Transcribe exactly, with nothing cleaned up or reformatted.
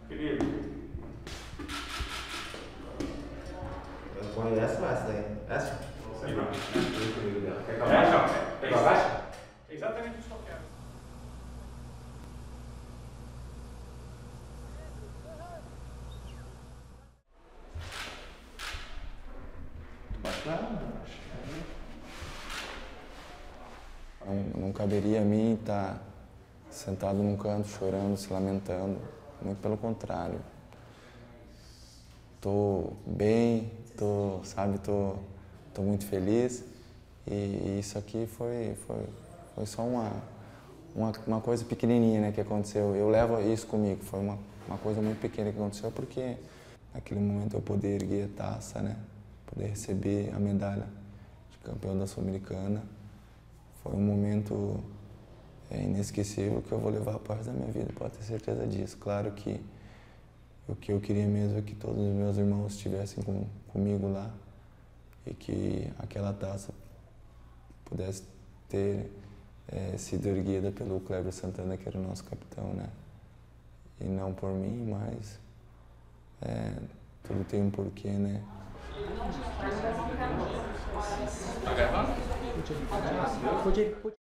Querido. Eu ponho essa ou essa daí? Essa? Você vai. Quer que eu É, abaixe? não. Quer que eu abaixe? É exatamente isso que eu quero. Não, não caberia a mim estar sentado num canto chorando, se lamentando. Muito pelo contrário. Tô bem, tô, sabe, tô, tô muito feliz e isso aqui foi, foi, foi só uma, uma, uma coisa pequenininha, né, que aconteceu. Eu levo isso comigo, foi uma, uma coisa muito pequena que aconteceu porque naquele momento eu poder erguer a taça, né, poder receber a medalha de campeão da Sul-Americana, foi um momento é, inesquecível que eu vou levar a parte da minha vida, pode ter certeza disso. Claro que o que eu queria mesmo é que todos os meus irmãos estivessem com, comigo lá e que aquela taça pudesse ter é, sido erguida pelo Kleber Santana, que era o nosso capitão, né? E não por mim, mas é, tudo tem um porquê, né? Tá gravando?